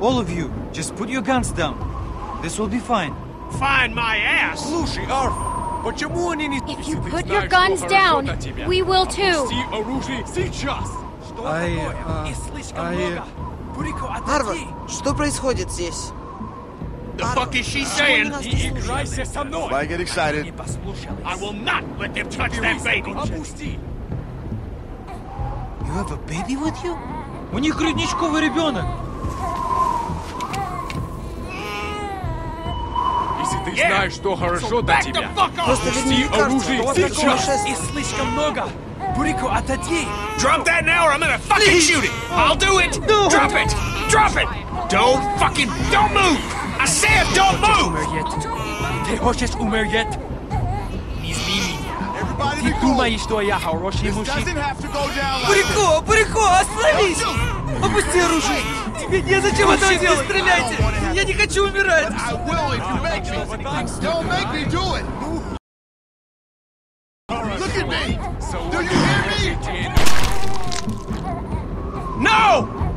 All of you, just put your guns down. This will be fine. Find my ass! Слушай, Арв, почему они не... If you put your guns down, we will too. оружие сейчас! Арва, что происходит здесь? The fuck is she saying? Не играйся со мной! Why get excited? I will not let them touch that baby! Опусти! You have a baby with you? У них грудничковый ребенок. Если ты знаешь, что хорошо для Back the тебя, fuck off! Просто ведь мне не кажется, что у вас такого шествия. слишком много. Бурико, отойди. Drop that now or I'm gonna fucking shoot it! I'll do it! No. Drop it! Drop it! Don't move! I said don't move! Ты хочешь умереть? Не зли меня. Everybody Ты be cool. думаешь, что я хороший This мужчина? doesn't have to go down like Бурико, Бурико, остановись! Опусти оружие! Тебе незачем этого делать! Не стреляйте! Я не хочу умирать! I will if you make me. Don't make me do it. Look at me. Do you hear me? No!